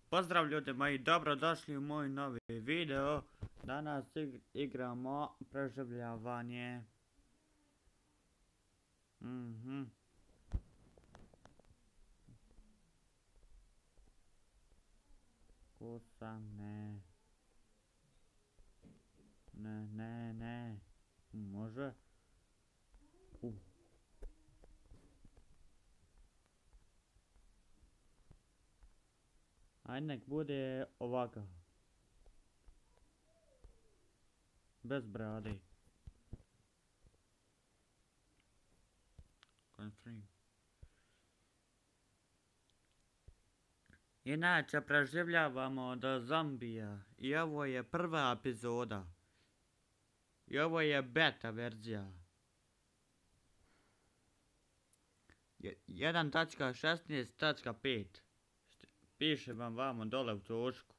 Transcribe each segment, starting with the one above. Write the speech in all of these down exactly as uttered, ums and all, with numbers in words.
Pozdrav ljudi moji, dobrodošli u moj novi video. Danas ig igramo preživljavanje. Mhm. Kusa, ne. Ne, ne, ne. Može? Uh. Ajde nek bude ovakav. Bez brade. Confirm. Inače preživljavamo od zombija i ovo je prva epizoda. I ovo je beta verzija. jedan tačka šesnaest tačka pet. Piše vam vamo dole u točku.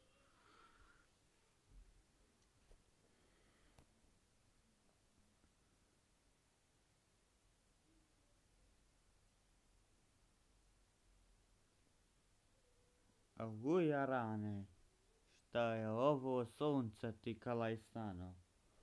Au jarane. Šta je ovo sunce ti kalajsano?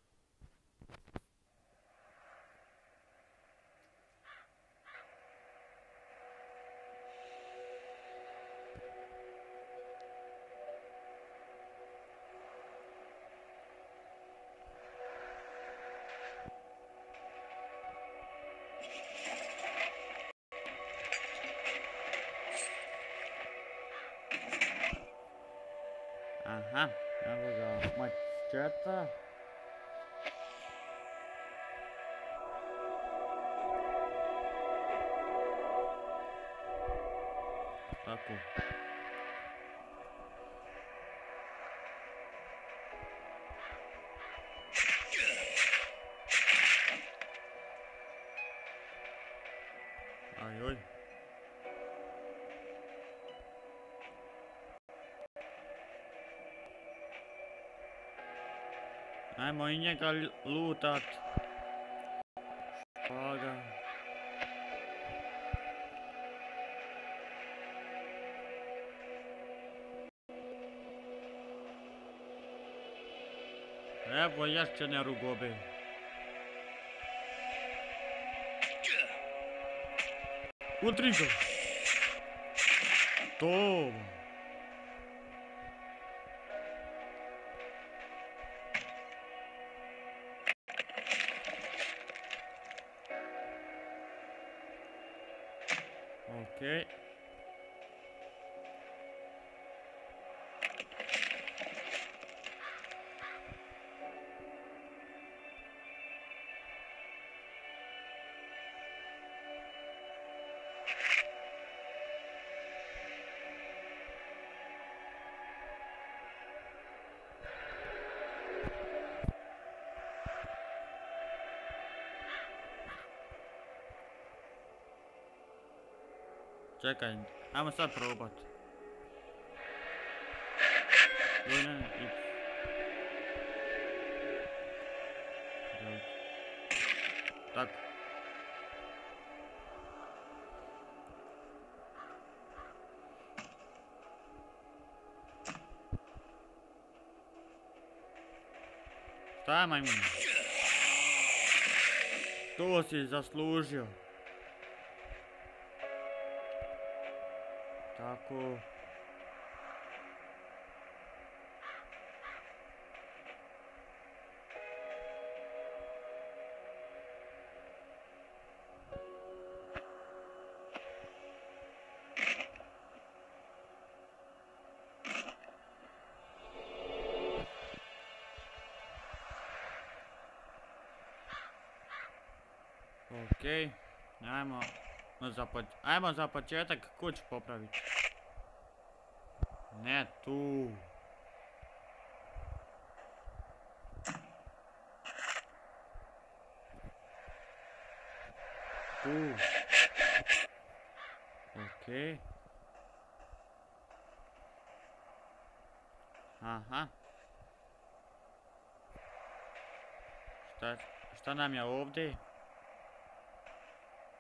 Aha, evo ga, mačeta. Tako. Ajoj. Ajmo i njega lutat. Špaga. Evo ješćene rugobe. Udri ga. To. Okej. Čekaj, ajmo sad probat. jedan, x. Tako. Šta je majmun? To si zaslužio. Tako. Okej, ajmo za, poč ajmo za početak kuću popraviti. Ne tu. Tu. Okej. Aha. Šta, šta nam je ovdje?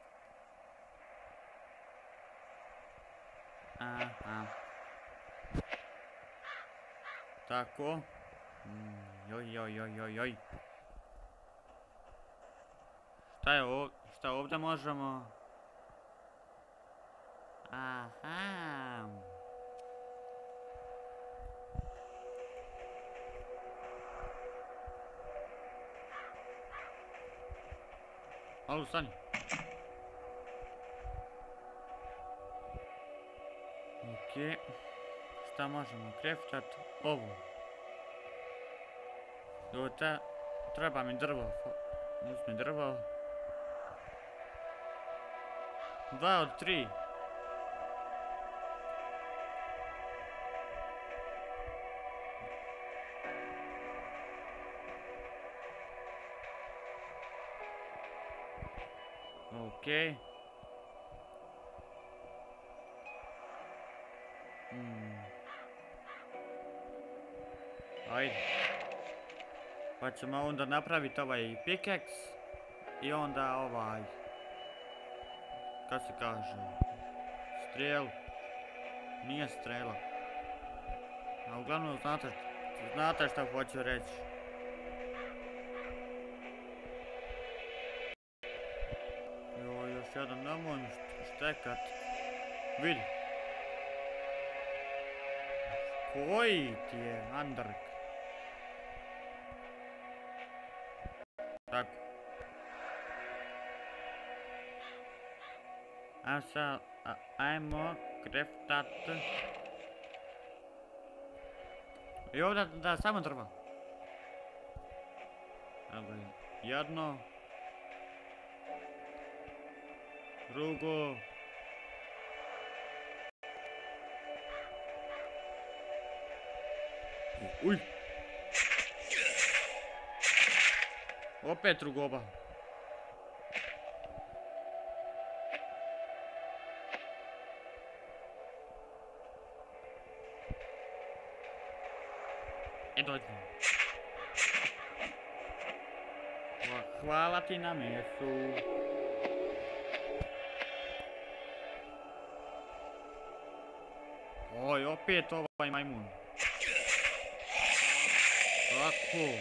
Aha. Tako. Mm, joj, joj, joj, joj, joj. Šta je ovdje? Šta ovdje možemo? Aha. Alo, stani. Okej. Šta možemo kreftat? Ovo. Ovo te... Treba mi drvo. Uzmi drvo. Dva od tri. Okej. Hmm. Ajde. Pa ćemo onda napraviti ovaj pikeks. I onda ovaj... Kad se kaže? Strijel. Nije strela. A uglavnom znate, znate šta hoću reći. Jo, još jedan nemoj štekat. Vidi. Koji ti je Andrk? Tako. A sad, ajmo kreftat. I ovdje da samo drva. Evo jedno. Drugo. Uj. Opet drugoba. E dođi. Hvala ti na mesu. Oj, opet ovaj majmun. Tako.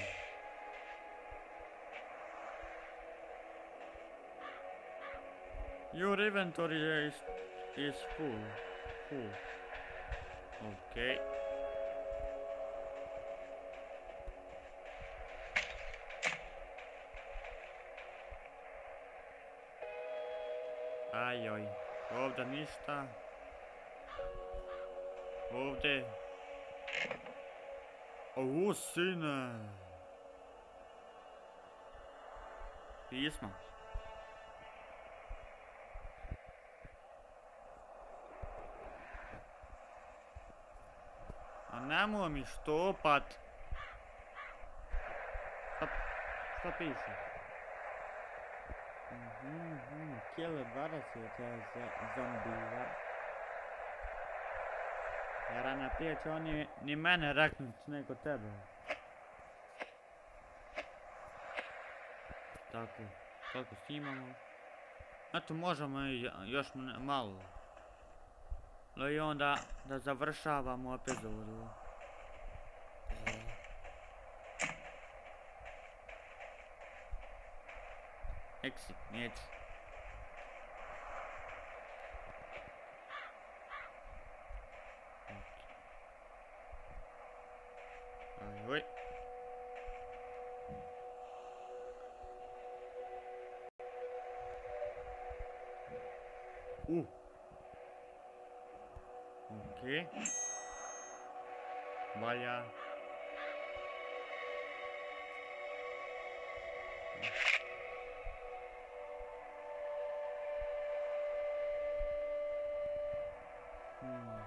Your inventory is, is full. Full. Okay. Ajoj, ovdje ništa. Ovdje. O, sine. Pismo. A nemoj mi štopat. Šta, šta piše? Mhm, mhm, kill dvadeset zombija. Jer na prije će oni ni mene reknut, nego tebe. Tako, koliko snimamo. Eto, možemo još malo. I onda da završavamo epizodu. Exit, neću. Ajoj. Uh. Okej. Valja. Hmm.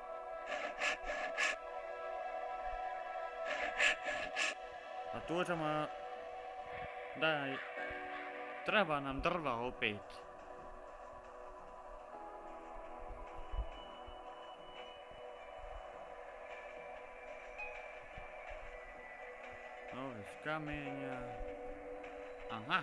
A tu ćemo... Daj... Treba nam drva opet. Ovo iz kamenja. Aha.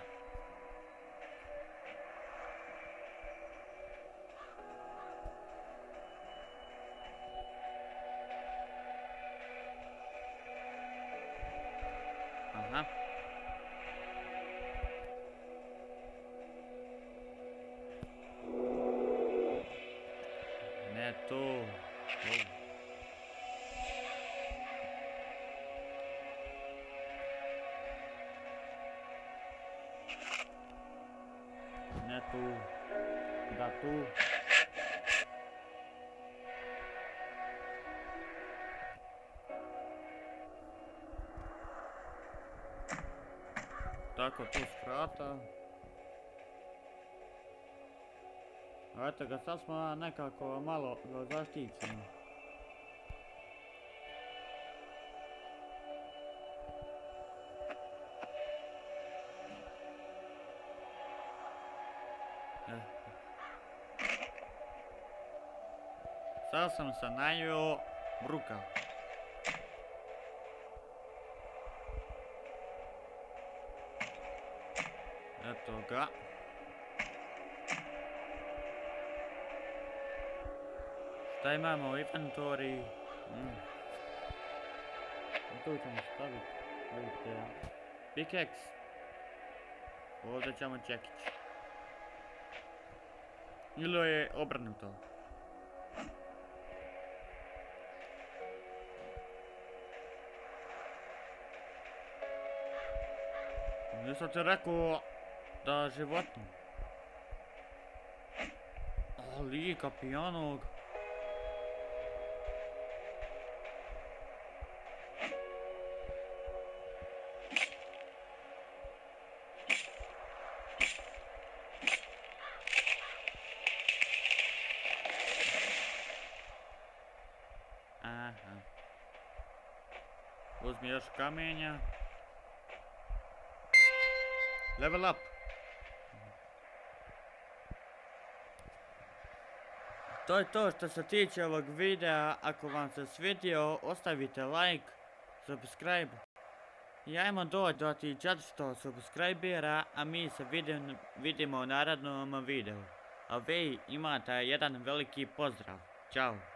Aha. Ne tu. Oh. Ne tu. Da tu. Tako, tu s vrata. Eto ga, sad smo nekako malo zaštićeni. Sad sam se najeo bruka. Eto ga. Šta imamo u inventori? Mm. Tu ćemo staviti, vidite, pickaxe. Ovdje ćemo čekić. Ili je obrnuto. Nisam ti rekao da životinje. A lika pijanog. Aha. Uzmi još kamenja. Level up. To je to što se tiče ovog videa. Ako vam se svidio, ostavite like, subscribe. I ajmo doći do tih četiristo subscribera, a mi se vidim, vidimo u narednom videu. A vi imate jedan veliki pozdrav. Ćao.